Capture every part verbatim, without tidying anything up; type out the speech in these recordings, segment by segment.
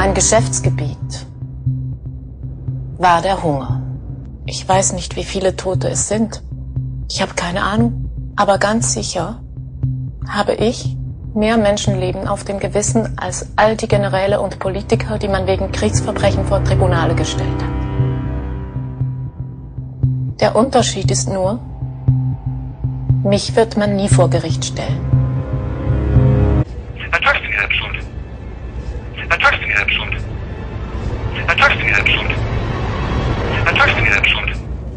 Mein Geschäftsgebiet war der Hunger. Ich weiß nicht, wie viele Tote es sind. Ich habe keine Ahnung. Aber ganz sicher habe ich mehr Menschenleben auf dem Gewissen als all die Generäle und Politiker, die man wegen Kriegsverbrechen vor Tribunale gestellt hat. Der Unterschied ist nur, mich wird man nie vor Gericht stellen. Was sagst du mir selbst schuld? Was sagst du mir selbst schuld? Was sagst du mir selbst schuld? Was sagst du mir selbst schuld?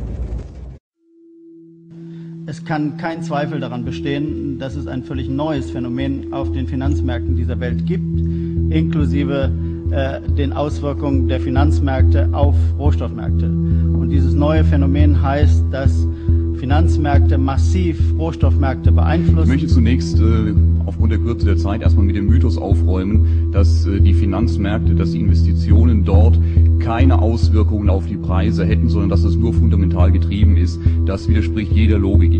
Es kann kein Zweifel daran bestehen, dass es ein völlig neues Phänomen auf den Finanzmärkten dieser Welt gibt, inklusive äh, den Auswirkungen der Finanzmärkte auf Rohstoffmärkte. Und dieses neue Phänomen heißt, dass Finanzmärkte massiv Rohstoffmärkte beeinflussen. Ich möchte zunächst äh, aufgrund der Kürze der Zeit erstmal mit dem Mythos aufräumen, dass äh, die Finanzmärkte, dass die Investitionen dort keine Auswirkungen auf die Preise hätten, sondern dass es nur fundamental getrieben ist. Das widerspricht jeder Logik.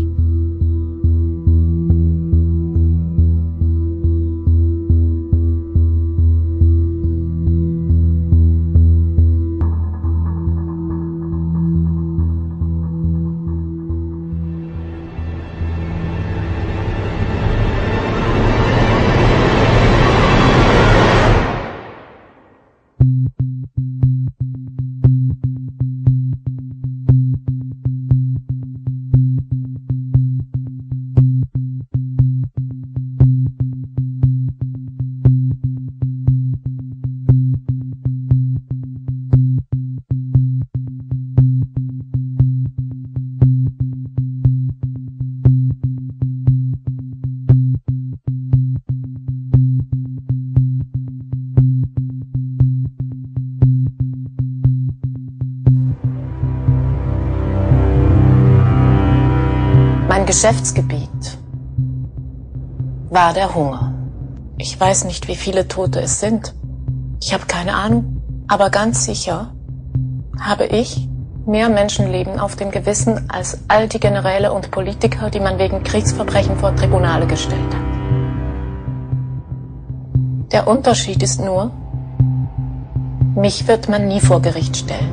Mein Geschäftsgebiet war der Hunger. Ich weiß nicht, wie viele Tote es sind. Ich habe keine Ahnung. Aber ganz sicher habe ich mehr Menschenleben auf dem Gewissen als all die Generäle und Politiker, die man wegen Kriegsverbrechen vor Tribunale gestellt hat. Der Unterschied ist nur, mich wird man nie vor Gericht stellen.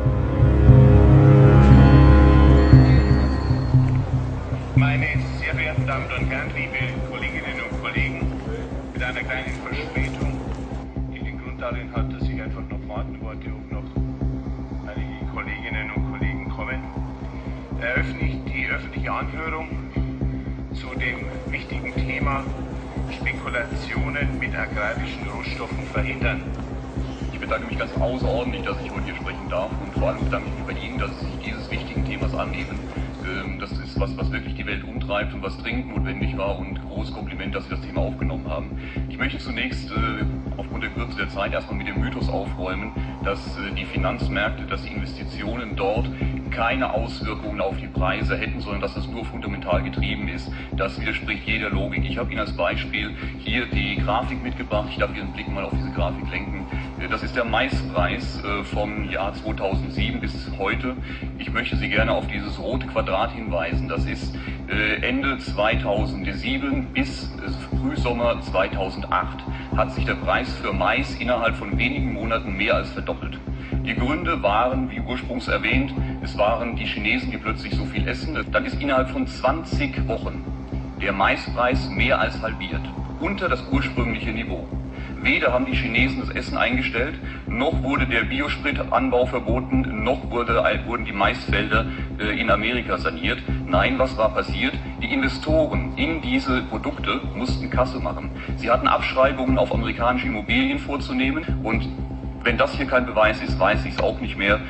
Meine sehr verehrten Damen und Herren, liebe Kolleginnen und Kollegen, mit einer kleinen Verspätung, die den Grund darin hat, dass ich einfach noch warten wollte, ob noch einige Kolleginnen und Kollegen kommen, eröffne ich die öffentliche Anhörung zu dem wichtigen Thema Spekulationen mit agrarischen Rohstoffen verhindern. Ich bedanke mich ganz außerordentlich, dass ich heute hier sprechen darf, und vor allem bedanke ich mich bei Ihnen, dass Sie sich dieses wichtigen Themas annehmen. Das ist was, was wirklich die Welt umtreibt und was dringend notwendig war, und großes Kompliment, dass Sie das Thema aufgenommen haben. Ich möchte zunächst äh, aufgrund der Kürze der Zeit erstmal mit dem Mythos aufräumen, dass äh, die Finanzmärkte, dass die Investitionen dort keine Auswirkungen auf die Preise hätten, sondern dass es nur fundamental getrieben ist. Das widerspricht jeder Logik. Ich habe Ihnen als Beispiel hier die Grafik mitgebracht. Ich darf Ihren Blick mal auf diese Grafik lenken. Das ist der Maispreis äh, vom Jahr zweitausendsieben bis heute. Ich möchte Sie gerne auf dieses rote Quadrat hinweisen. Das ist äh, Ende zweitausendsieben bis äh, Frühsommer zweitausendacht hat sich der Preis für Mais innerhalb von wenigen Monaten mehr als verdoppelt. Die Gründe waren, wie ursprünglich erwähnt, es waren die Chinesen, die plötzlich so viel essen. Dann ist innerhalb von zwanzig Wochen der Maispreis mehr als halbiert, unter das ursprüngliche Niveau. Weder haben die Chinesen das Essen eingestellt, noch wurde der Biospritanbau verboten, noch wurde, wurden die Maisfelder äh, in Amerika saniert. Nein, was war passiert? Die Investoren in diese Produkte mussten Kasse machen. Sie hatten Abschreibungen auf amerikanische Immobilien vorzunehmen, und wenn das hier kein Beweis ist, weiß ich es auch nicht mehr.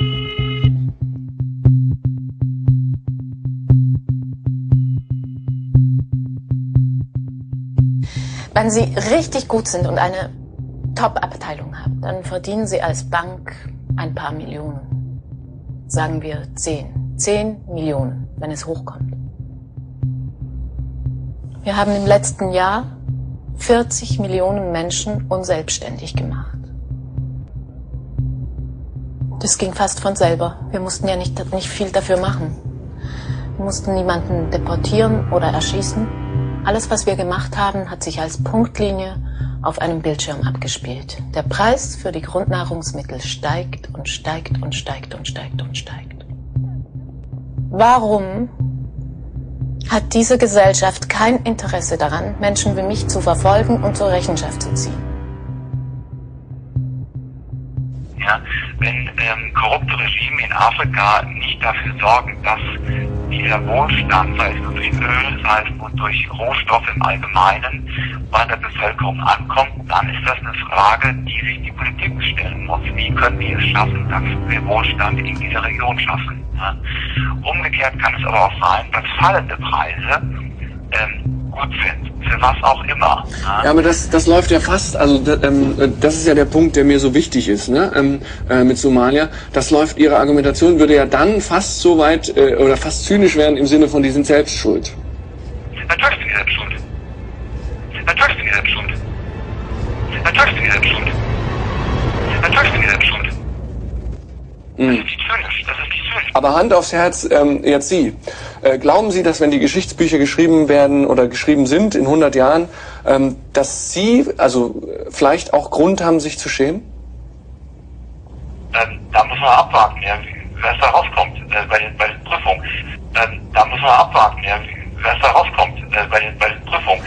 Wenn Sie richtig gut sind und eine Top-Abteilung haben, dann verdienen Sie als Bank ein paar Millionen. Sagen wir zehn. Zehn Millionen, wenn es hochkommt. Wir haben im letzten Jahr vierzig Millionen Menschen unselbstständig gemacht. Das ging fast von selber. Wir mussten ja nicht, nicht viel dafür machen. Wir mussten niemanden deportieren oder erschießen. Alles, was wir gemacht haben, hat sich als Punktlinie auf einem Bildschirm abgespielt. Der Preis für die Grundnahrungsmittel steigt und steigt und steigt und steigt und steigt. Warum hat diese Gesellschaft kein Interesse daran, Menschen wie mich zu verfolgen und zur Rechenschaft zu ziehen? Ja, wenn ähm, korrupte Regime in Afrika nicht dafür sorgen, dass dieser Wohlstand, sei es nur durch Öl, sei es nur durch Rohstoffe im Allgemeinen, bei der Bevölkerung ankommt, dann ist das eine Frage, die sich die Politik stellen muss. Wie können wir es schaffen, dass wir Wohlstand in dieser Region schaffen? Ja? Umgekehrt kann es aber auch sein, dass fallende Preise ähm, gut sind, für was auch immer. Ja, ja aber das, das läuft ja fast, also das, ähm, das ist ja der Punkt, der mir so wichtig ist, ne? ähm, äh, mit Somalia. Das läuft, Ihre Argumentation würde ja dann fast so weit äh, oder fast zynisch werden im Sinne von, die sind selbst schuld. Natürlich sind die selbst schuld. Natürlich sind die selbst schuld. Natürlich sind die selbst schuld. Natürlich sind die selbst schuld. Das ist nicht zynisch, das ist nicht zynisch. Aber Hand aufs Herz, ähm, jetzt Sie. Äh, glauben Sie, dass wenn die Geschichtsbücher geschrieben werden oder geschrieben sind in hundert Jahren, ähm, dass Sie also vielleicht auch Grund haben, sich zu schämen? Ähm, da muss man abwarten, ja, wer da rauskommt äh, bei, den, bei den Prüfungen. Ähm, da muss man abwarten, ja, wer da rauskommt äh, bei, den, bei den Prüfungen.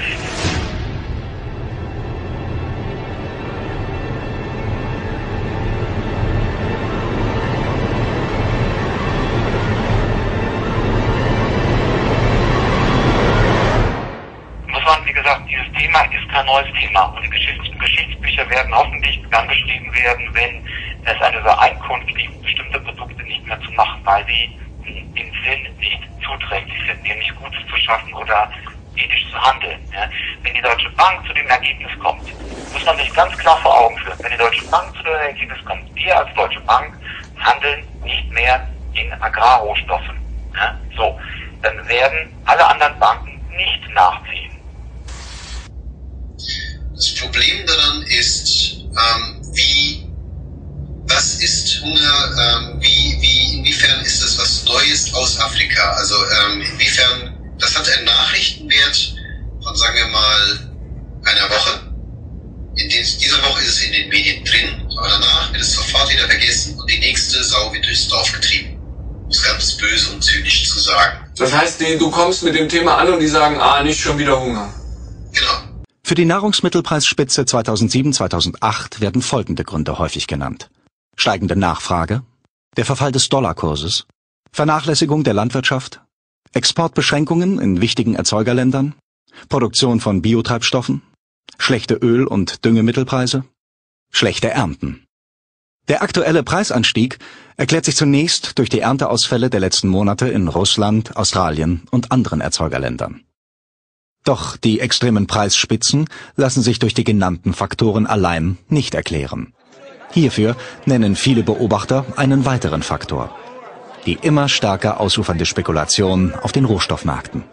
Wie gesagt, dieses Thema ist kein neues Thema und die Geschichts Geschichtsbücher werden hoffentlich dann geschrieben werden, wenn es eine Übereinkunft gibt, bestimmte Produkte nicht mehr zu machen, weil sie im Sinn nicht zuträglich sind, nämlich Gutes zu schaffen oder ethisch zu handeln. Ja. Wenn die Deutsche Bank zu dem Ergebnis kommt, muss man sich ganz klar vor Augen führen, wenn die Deutsche Bank zu dem Ergebnis kommt, wir als Deutsche Bank handeln nicht mehr in Agrarrohstoffen. Ja. So, dann werden alle anderen Banken nicht nachziehen. Das Problem daran ist, ähm, wie, was ist Hunger, ähm, wie, wie, inwiefern ist das was Neues aus Afrika? Also ähm, inwiefern, das hat einen Nachrichtenwert von, sagen wir mal, einer Woche. In den, dieser Woche ist es in den Medien drin, aber danach wird es sofort wieder vergessen und die nächste Sau wird durchs Dorf getrieben. Um es ganz böse und zynisch zu sagen. Das heißt, die, du kommst mit dem Thema an und die sagen, ah, nicht schon wieder Hunger. Genau. Für die Nahrungsmittelpreisspitze zweitausendsieben zweitausendacht werden folgende Gründe häufig genannt: steigende Nachfrage, der Verfall des Dollarkurses, Vernachlässigung der Landwirtschaft, Exportbeschränkungen in wichtigen Erzeugerländern, Produktion von Biotreibstoffen, schlechte Öl- und Düngemittelpreise, schlechte Ernten. Der aktuelle Preisanstieg erklärt sich zunächst durch die Ernteausfälle der letzten Monate in Russland, Australien und anderen Erzeugerländern. Doch die extremen Preisspitzen lassen sich durch die genannten Faktoren allein nicht erklären. Hierfür nennen viele Beobachter einen weiteren Faktor: die immer stärker ausufernde Spekulation auf den Rohstoffmärkten.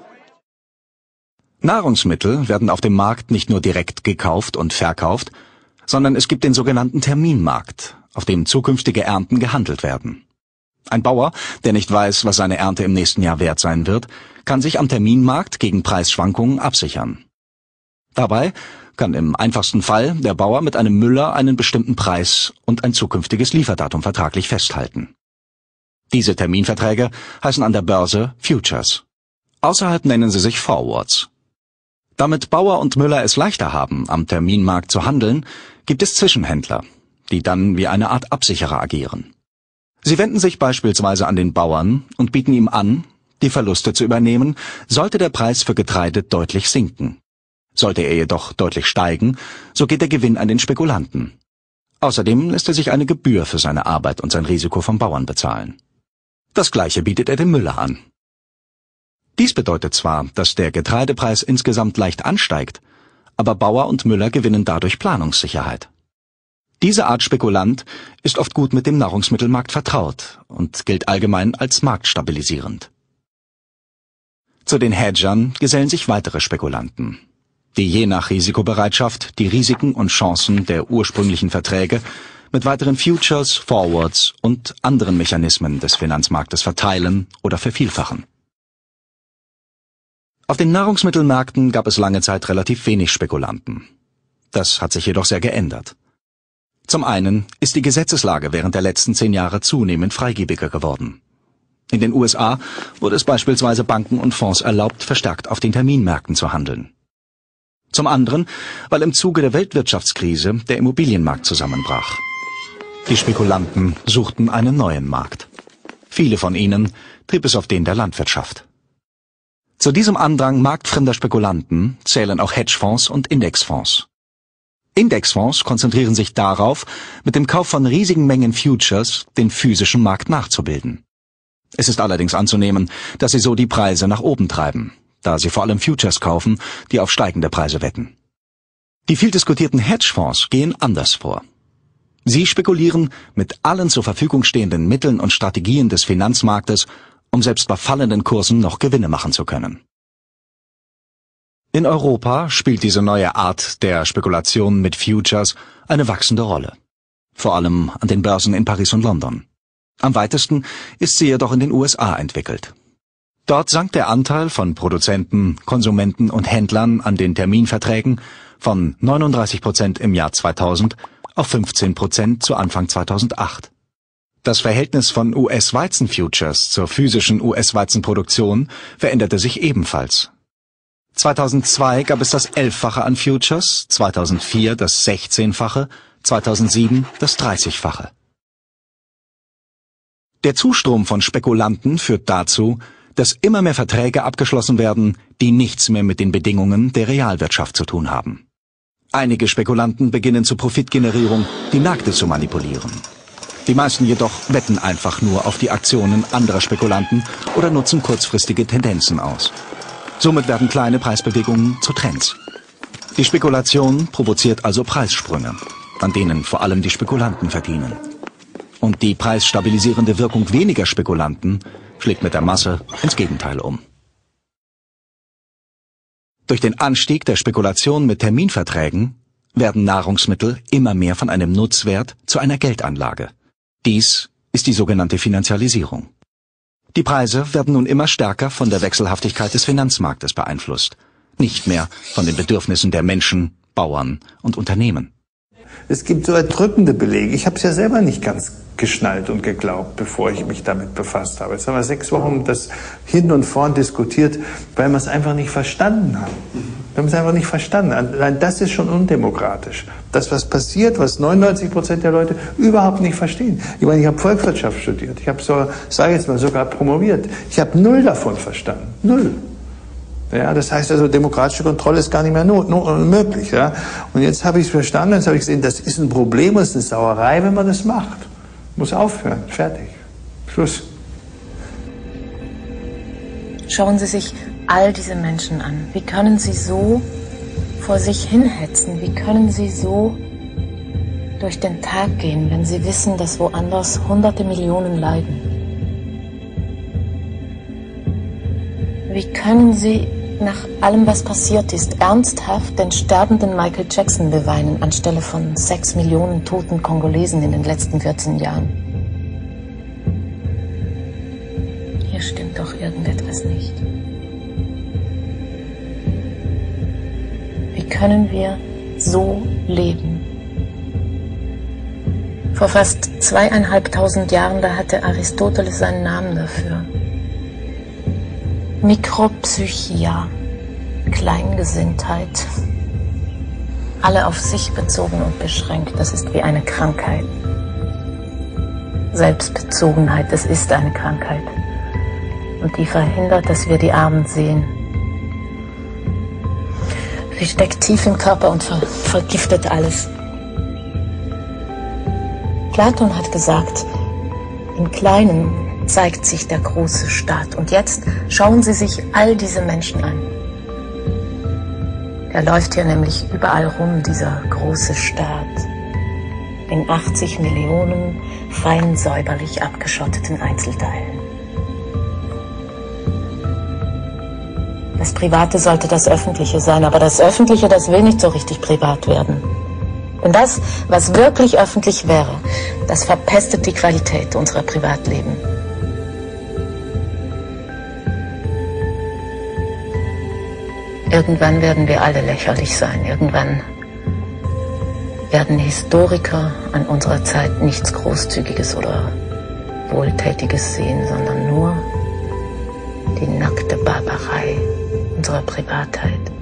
Nahrungsmittel werden auf dem Markt nicht nur direkt gekauft und verkauft, sondern es gibt den sogenannten Terminmarkt, auf dem zukünftige Ernten gehandelt werden. Ein Bauer, der nicht weiß, was seine Ernte im nächsten Jahr wert sein wird, kann sich am Terminmarkt gegen Preisschwankungen absichern. Dabei kann im einfachsten Fall der Bauer mit einem Müller einen bestimmten Preis und ein zukünftiges Lieferdatum vertraglich festhalten. Diese Terminverträge heißen an der Börse Futures. Außerhalb nennen sie sich Forwards. Damit Bauer und Müller es leichter haben, am Terminmarkt zu handeln, gibt es Zwischenhändler, die dann wie eine Art Absicherer agieren. Sie wenden sich beispielsweise an den Bauern und bieten ihm an, die Verluste zu übernehmen, sollte der Preis für Getreide deutlich sinken. Sollte er jedoch deutlich steigen, so geht der Gewinn an den Spekulanten. Außerdem lässt er sich eine Gebühr für seine Arbeit und sein Risiko vom Bauern bezahlen. Das Gleiche bietet er dem Müller an. Dies bedeutet zwar, dass der Getreidepreis insgesamt leicht ansteigt, aber Bauer und Müller gewinnen dadurch Planungssicherheit. Diese Art Spekulant ist oft gut mit dem Nahrungsmittelmarkt vertraut und gilt allgemein als marktstabilisierend. Zu den Hedgern gesellen sich weitere Spekulanten, die je nach Risikobereitschaft die Risiken und Chancen der ursprünglichen Verträge mit weiteren Futures, Forwards und anderen Mechanismen des Finanzmarktes verteilen oder vervielfachen. Auf den Nahrungsmittelmärkten gab es lange Zeit relativ wenig Spekulanten. Das hat sich jedoch sehr geändert. Zum einen ist die Gesetzeslage während der letzten zehn Jahre zunehmend freigebiger geworden. In den U S A wurde es beispielsweise Banken und Fonds erlaubt, verstärkt auf den Terminmärkten zu handeln. Zum anderen, weil im Zuge der Weltwirtschaftskrise der Immobilienmarkt zusammenbrach. Die Spekulanten suchten einen neuen Markt. Viele von ihnen trieb es auf den der Landwirtschaft. Zu diesem Andrang marktfremder Spekulanten zählen auch Hedgefonds und Indexfonds. Indexfonds konzentrieren sich darauf, mit dem Kauf von riesigen Mengen Futures den physischen Markt nachzubilden. Es ist allerdings anzunehmen, dass sie so die Preise nach oben treiben, da sie vor allem Futures kaufen, die auf steigende Preise wetten. Die viel diskutierten Hedgefonds gehen anders vor. Sie spekulieren mit allen zur Verfügung stehenden Mitteln und Strategien des Finanzmarktes, um selbst bei fallenden Kursen noch Gewinne machen zu können. In Europa spielt diese neue Art der Spekulation mit Futures eine wachsende Rolle. Vor allem an den Börsen in Paris und London. Am weitesten ist sie jedoch in den U S A entwickelt. Dort sank der Anteil von Produzenten, Konsumenten und Händlern an den Terminverträgen von neununddreißig Prozent im Jahr zweitausend auf fünfzehn Prozent zu Anfang zweitausendacht. Das Verhältnis von U S-Weizen-Futures zur physischen U S-Weizenproduktion veränderte sich ebenfalls. zweitausendzwei gab es das Elffache an Futures, zweitausendvier das Sechzehnfache, zweitausendsieben das Dreißigfache. Der Zustrom von Spekulanten führt dazu, dass immer mehr Verträge abgeschlossen werden, die nichts mehr mit den Bedingungen der Realwirtschaft zu tun haben. Einige Spekulanten beginnen zur Profitgenerierung die Märkte zu manipulieren. Die meisten jedoch wetten einfach nur auf die Aktionen anderer Spekulanten oder nutzen kurzfristige Tendenzen aus. Somit werden kleine Preisbewegungen zu Trends. Die Spekulation provoziert also Preissprünge, an denen vor allem die Spekulanten verdienen. Und die preisstabilisierende Wirkung weniger Spekulanten schlägt mit der Masse ins Gegenteil um. Durch den Anstieg der Spekulation mit Terminverträgen werden Nahrungsmittel immer mehr von einem Nutzwert zu einer Geldanlage. Dies ist die sogenannte Finanzialisierung. Die Preise werden nun immer stärker von der Wechselhaftigkeit des Finanzmarktes beeinflusst, nicht mehr von den Bedürfnissen der Menschen, Bauern und Unternehmen. Es gibt so erdrückende Belege. Ich habe es ja selber nicht ganz geschnallt und geglaubt, bevor ich mich damit befasst habe. Jetzt haben wir sechs Wochen das hin und vorn diskutiert, weil wir es einfach nicht verstanden haben. Wir haben es einfach nicht verstanden. Allein das ist schon undemokratisch. Das, was passiert, was neunundneunzig Prozent der Leute überhaupt nicht verstehen. Ich meine, ich habe Volkswirtschaft studiert. Ich habe, so, sage jetzt mal, sogar promoviert. Ich habe null davon verstanden. Null. Ja, das heißt also, demokratische Kontrolle ist gar nicht mehr not, not, möglich. Ja? Und jetzt habe ich es verstanden, jetzt habe ich gesehen, das ist ein Problem, das ist eine Sauerei, wenn man das macht. Muss aufhören. Fertig. Schluss. Schauen Sie sich all diese Menschen an. Wie können sie so vor sich hinhetzen? Wie können sie so durch den Tag gehen, wenn sie wissen, dass woanders hunderte Millionen leiden? Wie können sie nach allem, was passiert ist, ernsthaft den sterbenden Michael Jackson beweinen, anstelle von sechs Millionen toten Kongolesen in den letzten vierzehn Jahren? Hier stimmt doch irgendetwas nicht. Wie können wir so leben? Vor fast zweieinhalbtausend Jahren, da hatte Aristoteles seinen Namen dafür. Mikropsychia, Kleingesinntheit, alle auf sich bezogen und beschränkt, das ist wie eine Krankheit. Selbstbezogenheit, das ist eine Krankheit. Und die verhindert, dass wir die Armen sehen. Sie steckt tief im Körper und ver vergiftet alles. Platon hat gesagt, im Kleinen zeigt sich der große Staat. Und jetzt schauen Sie sich all diese Menschen an. Er läuft hier nämlich überall rum, dieser große Staat. In achtzig Millionen fein säuberlich abgeschotteten Einzelteilen. Das Private sollte das Öffentliche sein, aber das Öffentliche, das will nicht so richtig privat werden. Denn das, was wirklich öffentlich wäre, das verpestet die Qualität unserer Privatleben. Irgendwann werden wir alle lächerlich sein. Irgendwann werden Historiker an unserer Zeit nichts Großzügiges oder Wohltätiges sehen, sondern nur die nackte Barbarei unserer Privatheit.